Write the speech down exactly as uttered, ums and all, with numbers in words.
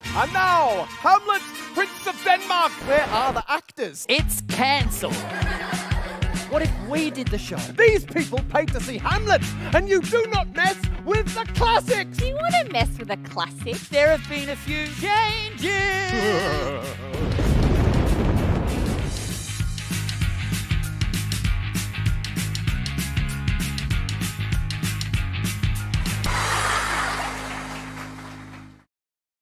And now, Hamlet, Prince of Denmark. Where are the actors? It's cancelled. What if we did the show? These people paid to see Hamlet, and you do not mess with the classics. Do you want to mess with a classic? There have been a few changes.